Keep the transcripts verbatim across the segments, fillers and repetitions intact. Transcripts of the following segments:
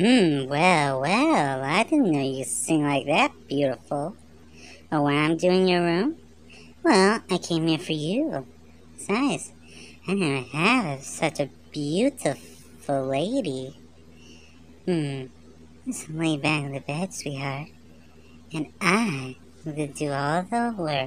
Hmm, well, well, I didn't know you could sing like that, beautiful. Oh, when I'm doing your room? Well, I came here for you. Besides, I never have such a beautiful lady. Hmm, let's lay back in the bed, sweetheart, and I will do all the work.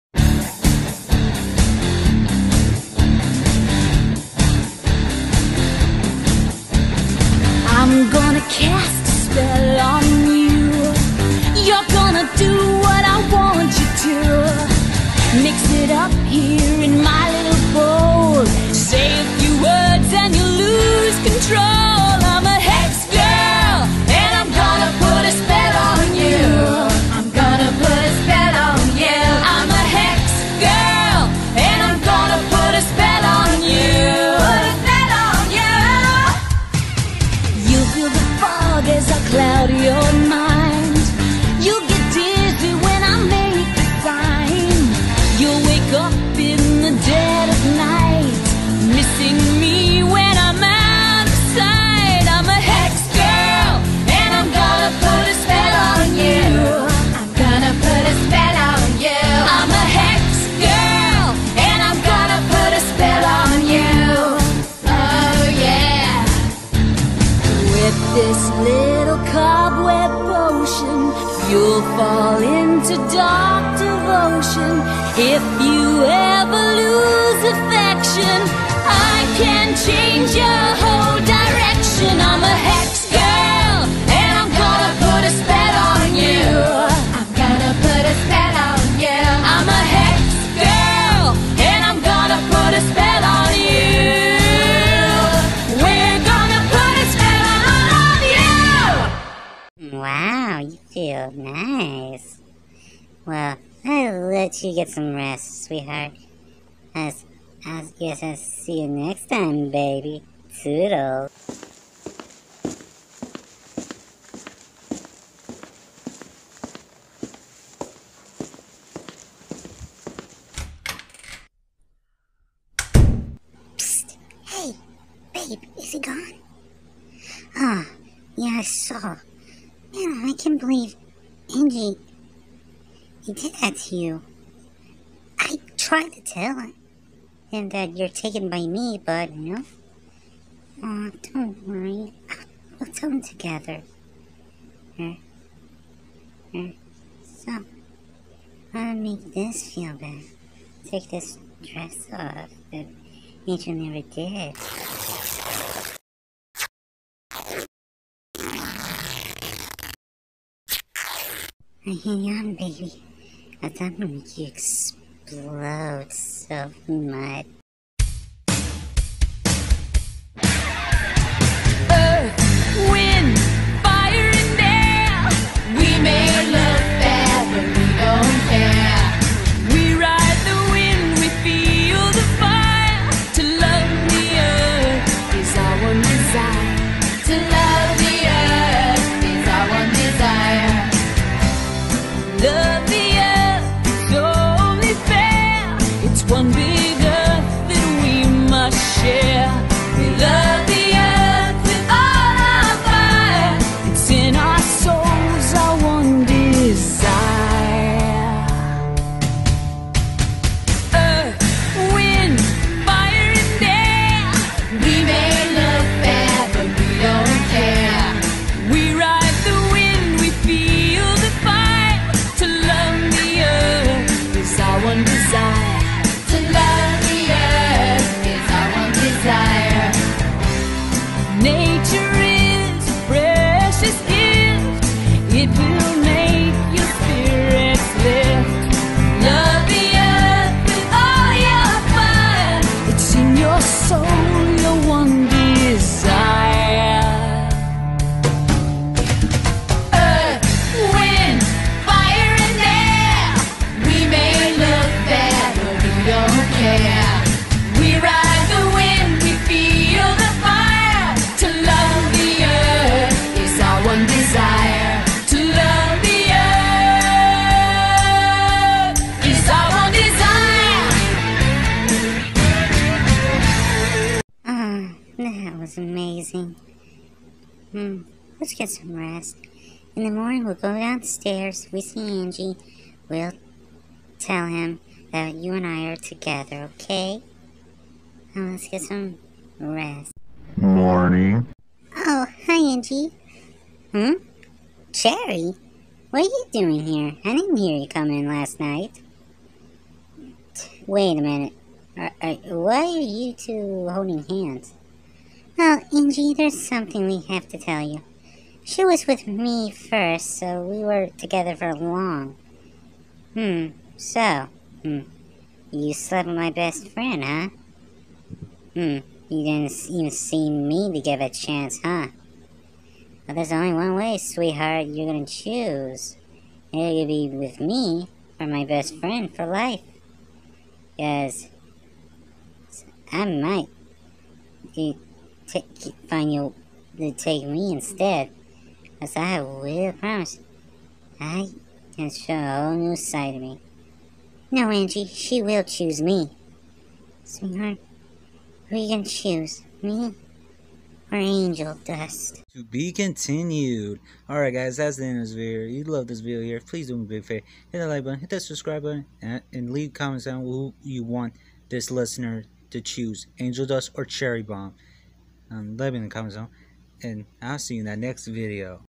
I'm gonna cast a spell on you. You're gonna do what I want you to. Mix it up here in my little bowl. Say a few words and you lose control. I'm a hex girl, and I'm gonna put a spell on you. I'm gonna put a spell on you. I'm a hex girl, and I'm gonna put a spell on you. Put a spell on you. You feel the fog as I cloud your mind. You get dizzy when I make the sign. You'll wake up in the dead of night, missing me when I'm out of sight. I'm a hex girl, and I'm gonna put a spell on you. I'm gonna put a spell on you. I'm a hex girl, and I'm gonna put a spell on you. Oh yeah. With this little cobweb potion, you'll fall into dark devotion. If you ever lose affection, I can change your whole direction. I'm a hex girl, and I'm gonna put a spell on you. I'm gonna put a spell on you. I'm a hex girl, and I'm gonna put a spell on you. We're gonna put a spell on all of you. Wow, you feel nice. Well, I'll let you get some rest, sweetheart. I, I guess I'll see you next time, baby. Toodles. Psst. Hey, babe, is he gone? Ah, oh, yeah, I saw. Man, I can't believe Angie, he did that to you. I tried to tell him that you're taken by me, but, you know. Oh, don't worry. We'll tell him together. Here. Here. So, I'll make this feel better. Take this dress off that Angel never did. Hang on, baby. I thought I'd make you explode so much. Earth, wind, fire and air. We may look bad, but we don't care. We ride the wind, we feel the fire. To love the earth is our one desire. To love the earth is our one desire. Love the earth, it's only fair. It's one big earth that we must share. We love the earth with all our fire. It's in our souls, our one desire. Earth, wind, fire and air. We may look bad, but we don't care. We ride the wind, we feel the fire. To love the earth is our one desire. To love the earth is our one desire. Nature is a precious gift. It will make your spirits lift. Love the earth with all your fire. It's in your soul, your one desire. Earth, wind, fire and air. We may look bad, but we don't care. We ride the wind, we feel the fire. To love the earth is our one desire. To love the earth is our one desire. Ah, that was amazing. Hmm. let's get some rest. In the morning, we'll go downstairs. We see Angie. We'll tell him that you and I are together, okay? Now let's get some rest. Morning. Oh, hi, Angie. Hmm? Cherry? What are you doing here? I didn't hear you come in last night. Wait a minute. Are, are, why are you two holding hands? Well, Angie, there's something we have to tell you. She was with me first, so we were together for long. Hmm, so, hmm, you slept with my best friend, huh? Hmm, you didn't even see me to give a chance, huh? Well, there's only one way, sweetheart, you're gonna choose. You're gonna be with me, or my best friend for life. Because I might you t find you to take me instead. Because I will promise, I can show a whole new side of me. No, Angie, she will choose me. Sweetheart, who are you gonna choose? Me or Angel Dust? To be continued. Alright guys, that's the end of this video. If you love this video here, please do me a big favor. Hit that like button, hit that subscribe button, and, and leave comments on who you want this listener to choose. Angel Dust or Cherry Bomb. Um, let me in the comments zone. And I'll see you in that next video.